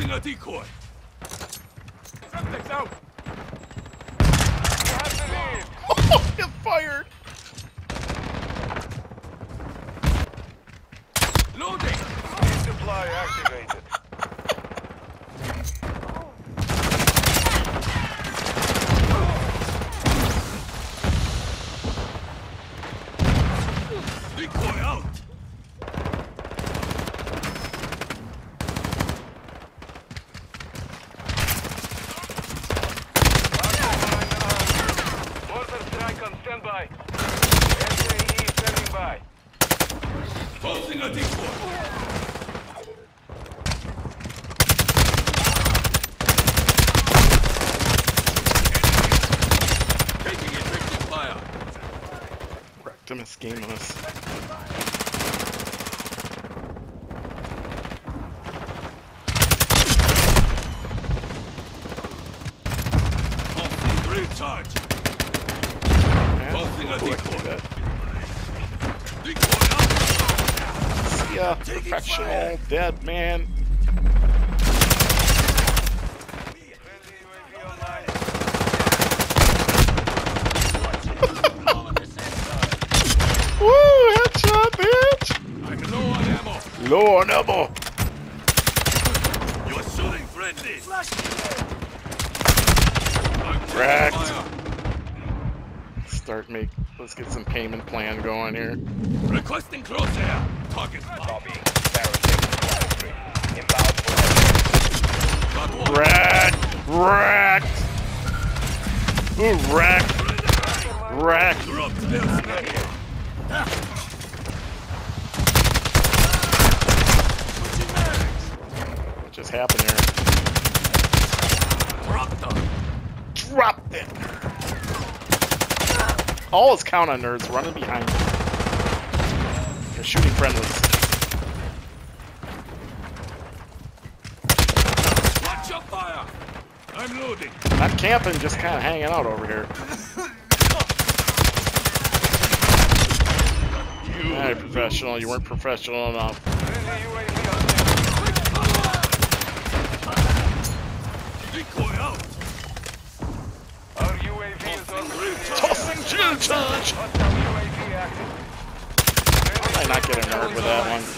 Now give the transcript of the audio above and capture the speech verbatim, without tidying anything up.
Tossing a decoy. Subjects out. Oh, get fired. Loading. Supply activated. Decoy out. Mortar strike on standby. S A E standing by. Tossing a decoy. Taking effective fire. Rectimus game us. Tossing recharge. Tossing a decoy. Decoy out. See ya, professional dead man. Friendly U A V online. Woo, headshot, bitch. I'm low on ammo. Low on ammo. You're shooting friendly. I'm taking Cracked. fire. Start make. Let's get some payment plan going here. Requesting crosshair. Target spot. Copy. Barricade. Inbound for Got one. Wrecked. Wrecked. Ooh, wrecked. Wrecked. Drop this. What just happened here? Drop them. Dropped it. All is count on nerds running behind you. They're shooting friendlies. Watch your fire. I'm loading. Not camping, just kind of hanging out over here. You. All right, professional. You weren't professional enough. friendly U A V on Decoy out. Our U A V is on route. Tossing chill charge. Hostile U A V active. I not get a nerd with that one.